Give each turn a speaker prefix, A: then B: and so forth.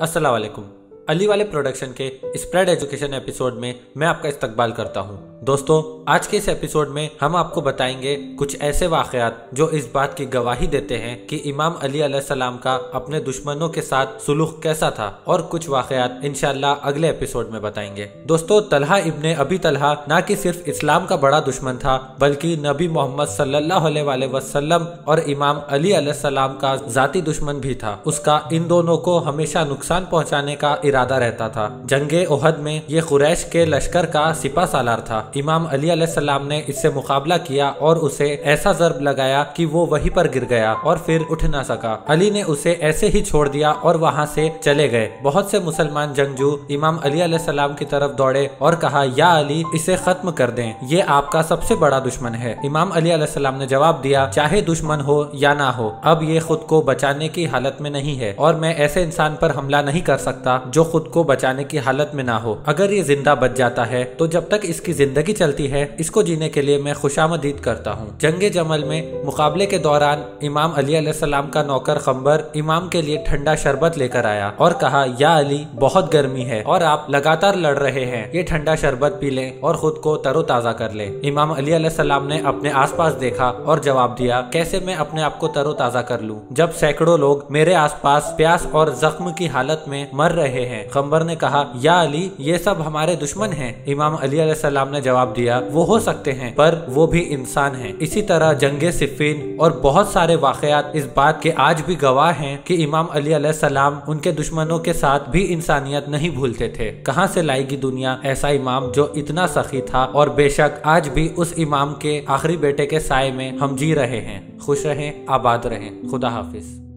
A: अस्सलाम वालेकुम। अली वाले प्रोडक्शन के स्प्रेड एजुकेशन एपिसोड में मैं आपका इस्तकबाल करता हूं। दोस्तों, आज के इस एपिसोड में हम आपको बताएंगे कुछ ऐसे वाक़यात जो इस बात की गवाही देते हैं कि इमाम अली अलैहिस्सलाम का अपने दुश्मनों के साथ सुलूक कैसा था, और कुछ वाक़यात इंशाअल्लाह अगले एपिसोड में बताएंगे। दोस्तों, तलहा इब्ने अबी तलहा ना कि सिर्फ इस्लाम का बड़ा दुश्मन था, बल्कि नबी मोहम्मद सल्लल्लाहु अलैहि वसल्लम और इमाम अली अलैहिस्सलाम का जाती दुश्मन भी था। उसका इन दोनों को हमेशा नुकसान पहुँचाने का इरादा रहता था। जंगे ओहद में ये कुरैश के लश्कर का सिपा सालार था। इमाम अली अलैहिस्सलाम ने इससे मुकाबला किया और उसे ऐसा ज़र्ब लगाया कि वो वहीं पर गिर गया और फिर उठ ना सका। अली ने उसे ऐसे ही छोड़ दिया और वहाँ से चले गए। बहुत से मुसलमान जंगजू इमाम अली अलैहिस्सलाम की तरफ दौड़े और कहा, या अली, इसे खत्म कर दें, ये आपका सबसे बड़ा दुश्मन है। इमाम अली अलैहिस्सलाम ने जवाब दिया, चाहे दुश्मन हो या ना हो, अब ये खुद को बचाने की हालत में नहीं है और मैं ऐसे इंसान पर हमला नहीं कर सकता जो खुद को बचाने की हालत में ना हो। अगर ये जिंदा बच जाता है तो जब तक इसकी जिंदगी चलती है, इसको जीने के लिए मैं खुशामदीद करता हूँ। जंगे जमल में मुकाबले के दौरान इमाम अली अलैहिस्सलाम का नौकर खंबर इमाम के लिए ठंडा शरबत लेकर आया और कहा, या अली, बहुत गर्मी है और आप लगातार लड़ रहे हैं, ये ठंडा शरबत पी लें और खुद को तरोताजा कर लें। इमाम अली अलैहिस्सलाम ने अपने आसपास देखा और जवाब दिया, कैसे मैं अपने आप को तरोताजा कर लूं जब सैकड़ों लोग मेरे आसपास प्यास और जख्म की हालत में मर रहे हैं। खंबर ने कहा, या अली, ये सब हमारे दुश्मन हैं। इमाम अली अलैहिस्सलाम ने जवाब दिया, वो हो सकते हैं पर वो भी इंसान हैं। इसी तरह जंगे सिफ़ीन और बहुत सारे वाक़यात इस बात के आज भी गवाह हैं कि इमाम अली अलैहिस्सलाम उनके दुश्मनों के साथ भी इंसानियत नहीं भूलते थे। कहाँ से लाएगी दुनिया ऐसा इमाम जो इतना सखी था, और बेशक आज भी उस इमाम के आखिरी बेटे के साए में हम जी रहे हैं। खुश रहें, आबाद रहें। खुदा हाफिज।